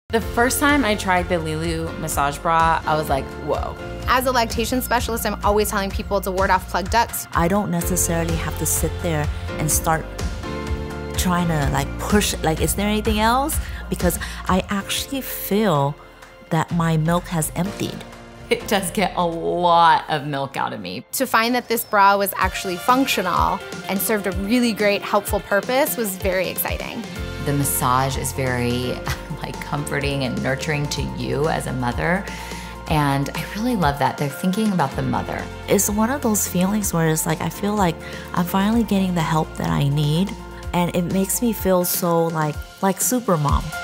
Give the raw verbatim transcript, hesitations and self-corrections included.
The first time I tried the Lelu massage bra, I was like, whoa. As a lactation specialist, I'm always telling people to ward off plugged ducts. I don't necessarily have to sit there and start trying to like push, like, is there anything else? Because I actually feel that my milk has emptied. It does get a lot of milk out of me. To find that this bra was actually functional and served a really great, helpful purpose was very exciting. The massage is very like comforting and nurturing to you as a mother. And I really love that. They're thinking about the mother. It's one of those feelings where it's like, I feel like I'm finally getting the help that I need. And it makes me feel so like, like super mom.